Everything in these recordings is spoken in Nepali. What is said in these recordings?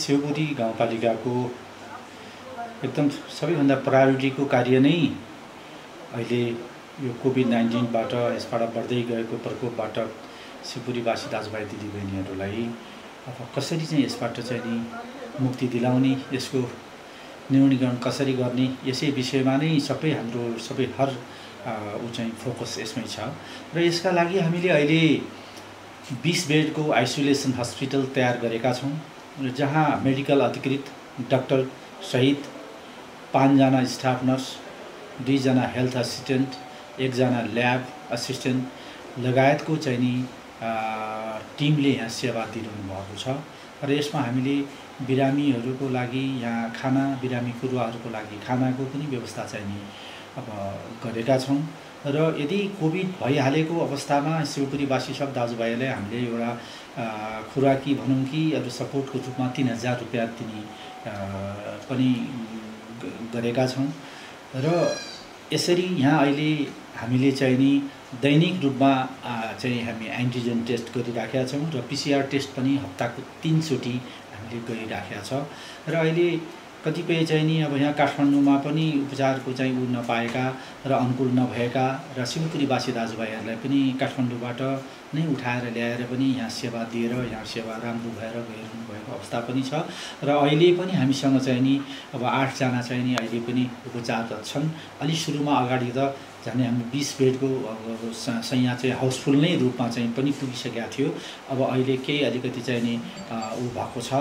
शिवपुरी गाउँपालिकाको एकदम सबैभन्दा प्रायोरिटीको कार्य नै अहिले यो कोभिड-19बाट यसबाट बढ्दै गएको प्रकोपबाट शिवपुरीवासी दाजुभाइ दिदीबहिनीहरूलाई अब कसरी चाहिँ यसबाट चाहिँ नि मुक्ति दिलाउने, यसको न्यूनीकरण कसरी गर्ने, यसै विषयमा नै सबै हर चाहिँ फोकस यसमै छ। र यसका लागि हामीले अहिले 20 बेडको आइसोलेसन हस्पिटल तयार गरेका छौँ, जहाँ मेडिकल अधिकृत डाक्टर सहित 5 जना स्टाफ नर्स, 2 जना हेल्थ असिस्टेन्ट, 1 जना ल्याब असिस्टेन्ट लगायतको चाहिँ नि टिमले यहाँ सेवा दिइरहनु भएको छ। र यसमा हामीले बिरामीहरूको लागि यहाँ खाना, बिरामी कुरुवाहरूको लागि खानाको पनि व्यवस्था चाहिँ नि अब गरेका छौँ। र यदि कोभिड भइहालेको अवस्थामा शिवपुरीवासी सब दाजुभाइलाई हामीले एउटा खुराकी भनौँ कि अब सपोर्टको रूपमा 3000 रुपियाँ दिने पनि गरेका छौँ। र यसरी यहाँ अहिले हामीले चाहिँ नि दैनिक रूपमा चाहिँ हामी एन्टिजेन टेस्ट गरिराखेका छौँ र पिसिआर टेस्ट पनि हप्ताको 3 चोटि हामीले गरिराखेका छ। र अहिले कतिपय चाहिँ नि अब यहाँ काठमाडौँमा पनि उपचारको चाहिँ नपाएका र अनुकूल नभएका र शिवपुरीवासी दाजुभाइहरूलाई पनि काठमाडौँबाट नै उठाएर ल्याएर पनि यहाँ सेवा दिएर यहाँ सेवा राम्रो भएर गइरहनु भएको अवस्था पनि छ। र अहिले पनि हामीसँग चाहिँ नि अब 8 जना चाहिँ नि अहिले पनि उपचाररत छन्। अलि सुरुमा अगाडि त झन् हाम्रो 20 बेडको सैया चाहिँ हाउसफुल नै रूपमा चाहिँ पनि पुगिसकेका थियो। अब अहिले केही अलिकति चाहिँ नि भएको छ।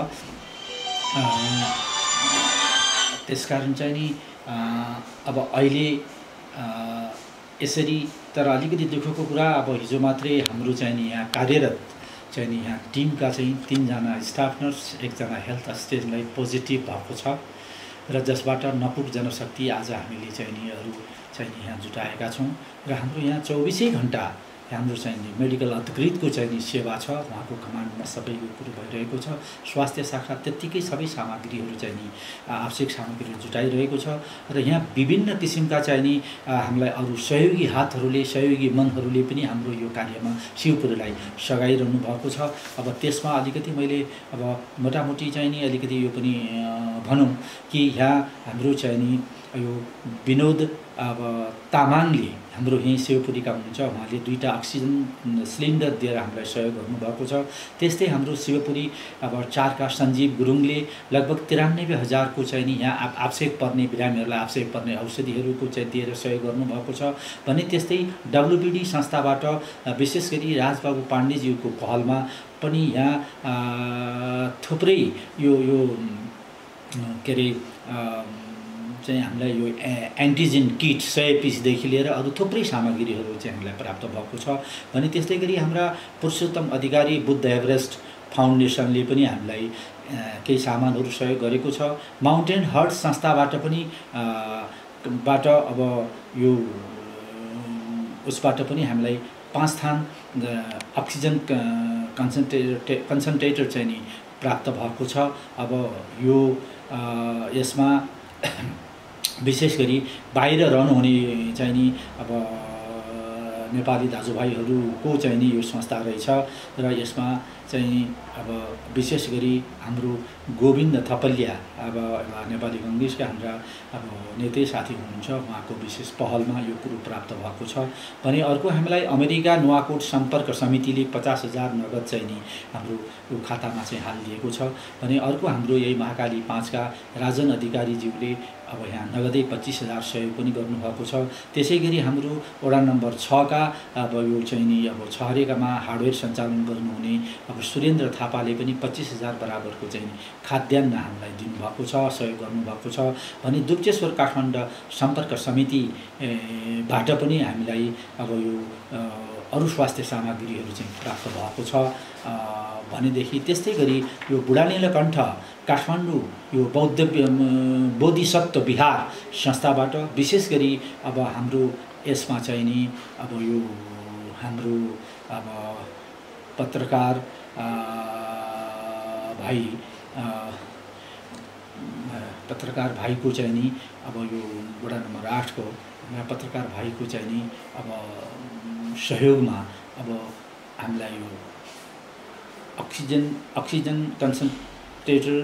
त्यसकारण चाहिँ नि अब अहिले यसरी, तर अलिकति दुःखको कुरा अब हिजो मात्रै हाम्रो चाहिँ नि यहाँ कार्यरत चाहिँ नि यहाँ टिमका चाहिँ 3 जना स्टाफ नर्स, 1 जना हेल्थ असिस्टेन्टलाई पोजिटिभ भएको छ। र जसबाट नपुग जनशक्ति आज हामीले चाहिँ नि चाहिँ नि यहाँ जुटाएका छौँ। र हाम्रो यहाँ 24 घण्टा हाम्रो चाहिँ नि मेडिकल अधिकृतको चाहिँ नि सेवा छ, उहाँको कमान्डमा सबै यो कुरो भइरहेको छ। स्वास्थ्य शाखा त्यत्तिकै सबै सामग्रीहरू चाहिँ नि आवश्यक सामग्रीहरू जुटाइरहेको छ। र यहाँ विभिन्न किसिमका चाहिँ नि हामीलाई अरू सहयोगी हातहरूले, सहयोगी मनहरूले पनि हाम्रो यो कार्यमा शिवपुरीलाई सघाइरहनु भएको छ। अब त्यसमा अलिकति मैले अब मोटामोटी चाहिँ नि अलिकति यो पनि भनौँ कि यहाँ हाम्रो चाहिँ नि यो विनोद अब तामाङले हाम्रो यहीँ शिवपुरीका हुनुहुन्छ, उहाँले 2टा अक्सिजन सिलिन्डर दिएर हामीलाई सहयोग गर्नुभएको छ। त्यस्तै हाम्रो शिवपुरी अब 4 का सञ्जीव गुरुङले लगभग 93,000 को चाहिँ नि यहाँ आवश्यक पर्ने बिरामीहरूलाई आवश्यक पर्ने औषधिहरूको चाहिँ दिएर सहयोग गर्नुभएको छ भने त्यस्तै WBD संस्थाबाट विशेष गरी राजबाबु पाण्डेज्यूको पहलमा पनि यहाँ थुप्रै यो के अरे चाहिँ हामीलाई यो एन्टिजेन किट 100 पिसदेखि लिएर अरू थुप्रै सामग्रीहरू चाहिँ हामीलाई प्राप्त भएको छ भने त्यस्तै गरी हाम्रा पुरुषोत्तम अधिकारी बुद्ध एभरेस्ट फाउन्डेसनले पनि हामीलाई केही सामानहरू सहयोग गरेको छ। माउन्टेन हर्ट संस्थाबाट पनि अब यो उसबाट पनि हामीलाई 5 थान अक्सिजन कन्सन्ट्रेटर चाहिँ नि प्राप्त भएको छ। अब यो यसमा विशेष गरी बाहिर रहनुहुने चाहिँ नि अब नेपाली दाजुभाइहरूको चाहिँ नि यो संस्था रहेछ। र यसमा चाहिँ अब विशेष गरी हाम्रो गोविन्द थपलिया अब नेपाली कांग्रेसका हाम्रा अब नेता साथी हुनुहुन्छ, उहाँको विशेष पहलमा यो कुरो प्राप्त भएको छ भने अर्को हामीलाई अमेरिका नुवाकोट सम्पर्क समितिले 50,000 नगद चाहिँ नि हाम्रो यो खातामा चाहिँ हालिदिएको छ भने अर्को हाम्रो यही महाकाली 5 का राजन अधिकारीज्यूले अब यहाँ नगदै 25,000 सहयोग पनि गर्नुभएको छ। त्यसै गरी हाम्रो वडा नम्बर 6 का अब यो चाहिँ नि अब छहरेकामा हार्डवेयर सञ्चालन गर्नुहुने अब सुरेन्द्र थापाले पनि 25,000 बराबरको चाहिँ खाद्यान्न हामीलाई दिनुभएको छ, सहयोग गर्नुभएको छ भने दुप्चेश्वर काठमाडौँ सम्पर्क समिति बाट पनि हामीलाई अब यो अरू स्वास्थ्य सामग्रीहरू चाहिँ प्राप्त भएको छ भनेदेखि त्यस्तै गरी यो बुढा नीलकण्ठ काठमाडौँ यो बोधिसत्व विहार संस्थाबाट विशेष गरी अब हाम्रो यसमा चाहिँ नि अब यो हाम्रो अब पत्रकार भाइको चाहिँ नि अब यो वडा नम्बर 8 को पत्रकार भाइको चाहिँ नि अब सहयोगमा अब हामीलाई यो अक्सिजन कन्सन्ट्रेटर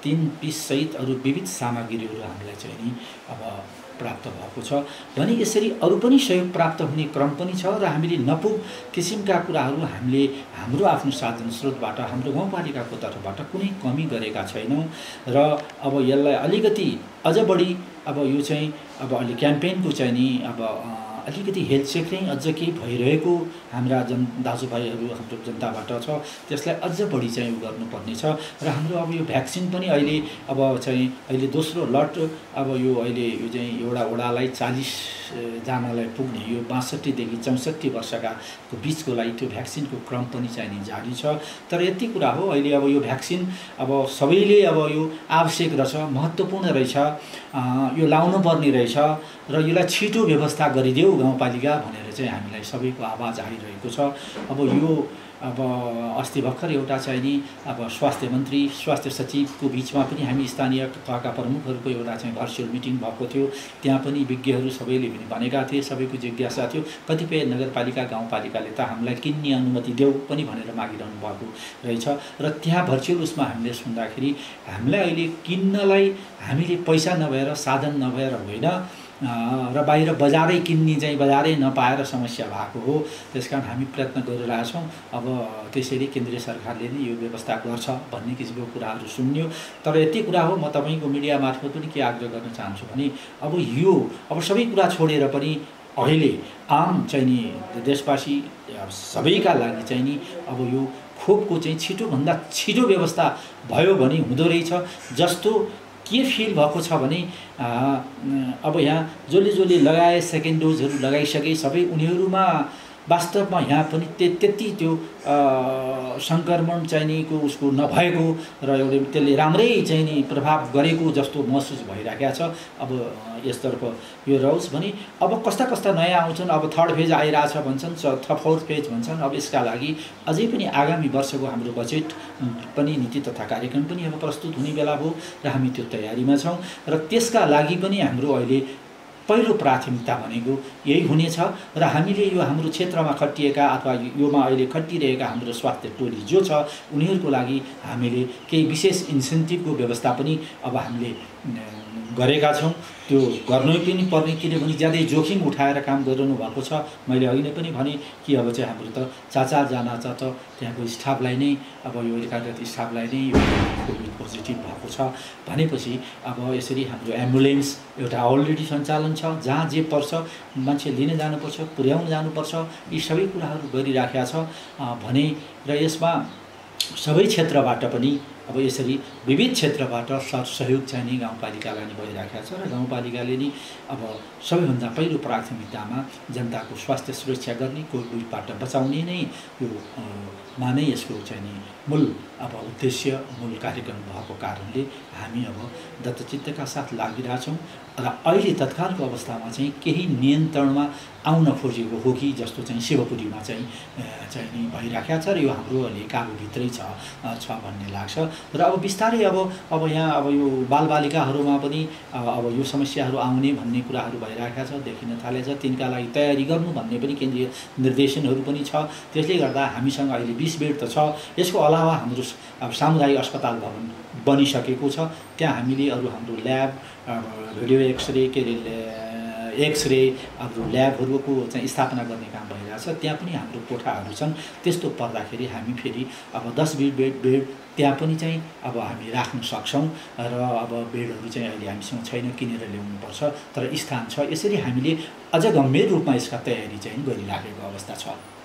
3 पिससहित अरू विविध सामग्रीहरू हामीलाई चाहिँ नि अब प्राप्त भएको छ भने यसरी अरू पनि सहयोग प्राप्त हुने क्रम पनि छ र हामीले नपुग किसिमका कुराहरू हामीले हाम्रो आफ्नो साधन स्रोतबाट हाम्रो गाउँपालिकाको तर्फबाट कुनै कमी गरेका छैनौँ र अब यसलाई अलिकति अझ बढी अब यो चाहिँ अब अहिले क्याम्पेनको चाहिँ नि अब अलिकति हेल्थ चेक चाहिँ अझ केही भइरहेको हाम्रा दाजुभाइहरू हाम्रो जनताबाट छ त्यसलाई अझ बढी चाहिँ गर्नुपर्ने छ र हाम्रो अब यो भ्याक्सिन पनि अहिले अब चाहिँ अहिले दोस्रो लट अब यो अहिले यो चाहिँ एउटा वडालाई 40 जनालाई पुग्ने यो 62 देखि 64 वर्षका बीचको लागि त्यो भ्याक्सिनको क्रम पनि चाहिँ नि जारी छ तर यति कुरा हो अहिले अब यो भ्याक्सिन अब सबैले अब यो आवश्यक रहेछ महत्त्वपूर्ण रहेछ यो लाउनु पर्ने रहेछ र यसलाई छिटो व्यवस्था गरिदेऊ गाउँपालिका भनेर चाहिँ हामीलाई सबैको आवाज आइरहेको छ अब यो अब अस्ति भर्खर एउटा चाहिँ नि अब स्वास्थ्य मन्त्री स्वास्थ्य सचिवको बीचमा पनि हामी स्थानीय तहका प्रमुखहरूको एउटा चाहिँ भर्चुअल मिटिङ भएको थियो त्यहाँ पनि विज्ञहरू सबैले पनि भनेका थिए सबैको जिज्ञासा थियो कतिपय नगरपालिका गाउँपालिकाले त हामीलाई किन्ने अनुमति देऊ पनि भनेर मागिरहनु भएको रहेछ र त्यहाँ भर्चुअल उसमा हामीले सुन्दाखेरि हामीलाई अहिले किन्नलाई हामीले पैसा नभएर साधन नभएर होइन र बाहिर बजारै किन्ने चाहिँ बजारै नपाएर समस्या भएको हो त्यसकारण हामी प्रयत्न गरिरहेछौँ अब त्यसैले केन्द्रीय सरकारले नै यो व्यवस्था गर्छ भन्ने किसिमको कुराहरू सुन्यो तर यति कुरा हो म तपाईको मिडिया मार्फत पनि के आग्रह गर्न चाहन्छु भने अब यो अब सबै कुरा छोडेर पनि अहिले आम चाहिँ नि देशवासी सबैका लागि चाहिँ नि अब यो खोपको चाहिँ छिटोभन्दा छिटो व्यवस्था भयो भने हुँदो रहेछ जस्तो के फिल भएको छ भने अब यहाँ जसले लगाए सेकेन्ड डोजहरू लगाइसके सबै उनीहरूमा वास्तवमा यहाँ पनि त्यति त्यो सङ्क्रमण चाहिँ निको उसको नभएको र एउटा त्यसले राम्रै चाहिँ नि प्रभाव गरेको जस्तो महसुस भइरहेको छ अब यसतर्फ यो रहोस् भने अब कस्ता कस्ता नयाँ आउँछन् अब थर्ड फेज आइरहेछ भन्छन् फोर्थ फेज भन्छन् अब यसका लागि अझै पनि आगामी वर्षको हाम्रो बजेट पनि नीति तथा कार्यक्रम पनि अब प्रस्तुत हुने बेला हो र हामी त्यो तयारीमा छौँ र त्यसका लागि पनि हाम्रो अहिले पहिलो प्राथमिकता भनेको यही हुनेछ र हामीले यो हाम्रो क्षेत्रमा खटिएका अथवा योमा अहिले खटिरहेका हाम्रो स्वास्थ्य टोली जो छ उनीहरूको लागि हामीले केही विशेष इन्सेन्टिभको व्यवस्था पनि अब हामीले गरेका छौँ त्यो गर्नै पनि पर्ने किनभने ज्यादै जोखिम उठाएर काम गरिरहनु भएको छ मैले अघि नै पनि भने कि अब चाहिँ हाम्रो त 4 जना त त्यहाँको स्टाफलाई नै अब यो कार्यरत स्टाफलाई नै कोभिड पोजिटिभ भएको छ भनेपछि अब यसरी हाम्रो एम्बुलेन्स एउटा अलरेडी सञ्चालन छ जहाँ जे पर्छ मान्छे लिन जानुपर्छ पुर्याउन जानुपर्छ यी सबै कुराहरू गरिराखेका छ भने र यसमा सबै क्षेत्रबाट पनि अब यसरी विविध क्षेत्रबाट सहयोग चाहिने गाउँपालिकालाई नै भइरहेको छ र गाउँपालिकाले नि अब सबैभन्दा पहिलो प्राथमिकतामा जनताको स्वास्थ्य सुरक्षा गर्ने कोभिडबाट बचाउने नै यो मानै यसको चाहिँ मूल अब उद्देश्य मूल कार्यक्रम भएको कारणले हामी अब दत्तचित्तका साथ लागिरहेछौँ र अहिले तत्कालको अवस्थामा चाहिँ केही नियन्त्रणमा आउन खोजेको हो कि जस्तो चाहिँ शिवपुरीमा चाहिँ नि भइराखेको छ र यो हाम्रो अहिले काबुभित्रै छ भन्ने लाग्छ र अब बिस्तारै अब यहाँ अब यो बालबालिकाहरूमा पनि अब यो समस्याहरू आउने भन्ने कुराहरू भइराखेको छ देखिन थालेछ तिनका लागि तयारी गर्नु भन्ने पनि केन्द्रीय निर्देशनहरू पनि छ त्यसले गर्दा हामीसँग अहिले 20 बेड त छ यसको अलावा हाम्रो अब सामुदायिक अस्पताल भवन बनिसकेको छ त्यहाँ हामीले अरू हाम्रो ल्याब भिडियो एक्सरे के एक्सरे अब ल्याबहरूको चाहिँ स्थापना गर्ने काम भइरहेछ त्यहाँ पनि हाम्रो कोठाहरू छन् त्यस्तो पर्दाखेरि हामी फेरि अब 10 बेड त्यहाँ पनि चाहिँ अब हामी राख्न सक्छौँ र अब बेडहरू चाहिँ अहिले हामीसँग छैन किनेर ल्याउनुपर्छ तर स्थान छ यसरी हामीले अझ गम्भीर रूपमा यसका तयारी चाहिँ गरिराखेको अवस्था छ।